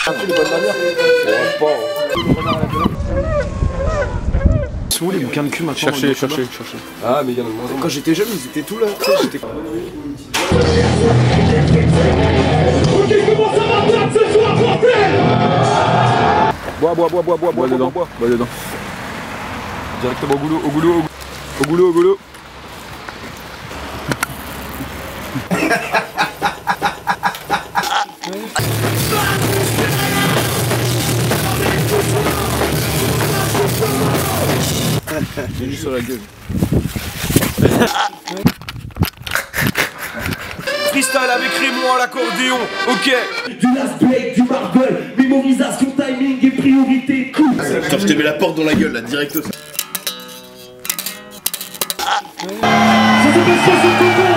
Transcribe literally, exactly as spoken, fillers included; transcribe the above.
les bonnes manières. Ils sont où les bouquins de cul maintenant? Cherchez, cherchez, cherchez. Ah mais il y en a moins. Quand j'étais jeune, ils étaient tous là. Tu sais, j'étais... Ok, comment ça va perdre ce soir, bordel? Bois, bois, bois, bois, bois, bois, dedans, bois, bois dedans. Directement au goulot, au goulot, au goulot, au goulot. J'ai juste sur la gueule. Freestyle avec Raymond à l'accordéon, ok. Du last break, du marble, mémorisation, timing et priorité, cool. Attends, je te mets la porte dans la gueule là, direct. Ça s'appelle ça, c'est comment?